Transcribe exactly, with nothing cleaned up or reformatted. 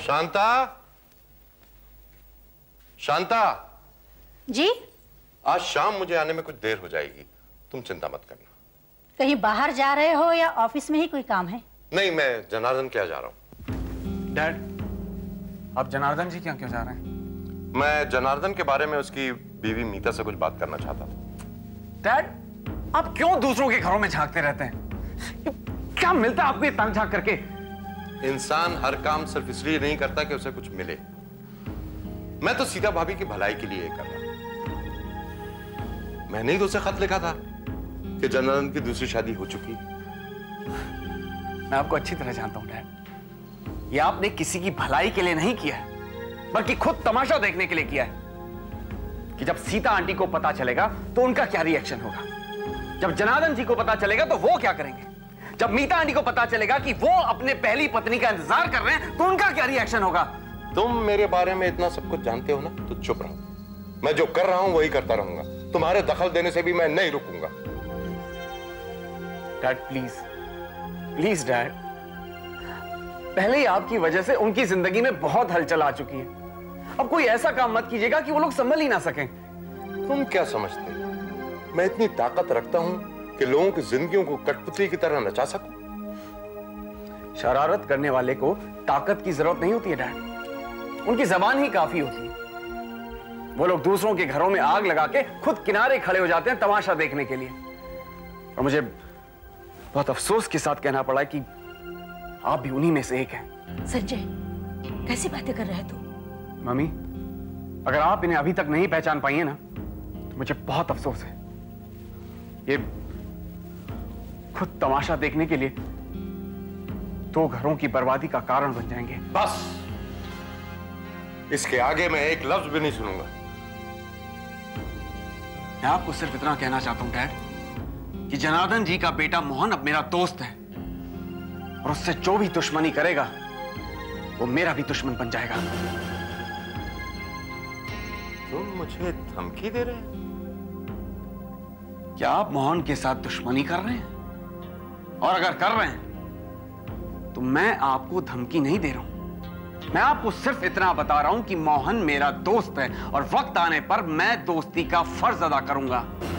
शांता, शांता। जी? आज शाम मुझे आने में कुछ देर हो जाएगी, तुम चिंता मत करना। कहीं बाहर जा रहे हो या ऑफिस में ही कोई काम है? नहीं, मैं जनार्दन के यहाँ जा रहा हूँ। डैड, आप जनार्दन जी के यहाँ क्यों जा रहे हैं? मैं जनार्दन के बारे में उसकी बीवी मीता से कुछ बात करना चाहता था। डैड, आप क्यों दूसरों के घरों में झांकते रहते हैं? क्या मिलता है आपको ये ताक झांक करके? इंसान हर काम सिर्फ इसलिए नहीं करता कि उसे कुछ मिले। मैं तो सीता भाभी की भलाई के लिए कर रहा। मैंने ही तो उसे खत लिखा था कि जनार्दन की दूसरी शादी हो चुकी। मैं आपको अच्छी तरह जानता हूं डैड। ये आपने किसी की भलाई के लिए नहीं किया है, बल्कि खुद तमाशा देखने के लिए किया है कि जब सीता आंटी को पता चलेगा तो उनका क्या रिएक्शन होगा, जब जनार्दन जी को पता चलेगा तो वो क्या करेंगे, जब मीता आंटी को पता चलेगा कि वो अपने पहली पत्नी का इंतजार कर रहे हैं तो उनका क्या रिएक्शन होगा। तुम मेरे बारे में इतना सब कुछ जानते हो ना, तो चुप रहो। मैं जो कर रहा हूं वही करता रहूंगा। तुम्हारे दखल देने से भी मैं नहीं रुकूंगा। डैड प्लीज, प्लीज डैड, पहले ही आपकी वजह से उनकी जिंदगी में बहुत हलचल आ चुकी है। अब कोई ऐसा काम मत कीजिएगा कि वो लोग संभल ही ना सकें। तुम क्या समझते हो, मैं इतनी ताकत रखता हूं कि लोगों की जिंदगियों को कठपुतली की तरह नचा सकूं? शरारत करने वाले को ताकत की जरूरत नहीं होती है डैड, उनकी जबान ही काफी होती है। वो लोग दूसरों के घरों में आग लगा के खुद किनारे खड़े हो जाते हैं तमाशा देखने के लिए। और मुझे बहुत अफसोस के साथ कहना पड़ा कि आप भी उन्हीं में से एक हैं। संजय, कैसी बातें कर रहे हैं तू? मम्मी, अगर आप इन्हें अभी तक नहीं पहचान पाई है ना, तो मुझे बहुत अफसोस है। ये खुद तमाशा देखने के लिए दो घरों की बर्बादी का कारण बन जाएंगे। बस, इसके आगे मैं एक लफ्ज भी नहीं सुनूंगा। मैं आपको सिर्फ इतना कहना चाहता हूं डैड कि जनार्दन जी का बेटा मोहन अब मेरा दोस्त है, और उससे जो भी दुश्मनी करेगा वो मेरा भी दुश्मन बन जाएगा। तुम मुझे धमकी दे रहे हैं? क्या आप मोहन के साथ दुश्मनी कर रहे हैं? और अगर कर रहे हैं तो मैं आपको धमकी नहीं दे रहा हूं, मैं आपको सिर्फ इतना बता रहा हूं कि मोहन मेरा दोस्त है और वक्त आने पर मैं दोस्ती का फर्ज अदा करूंगा।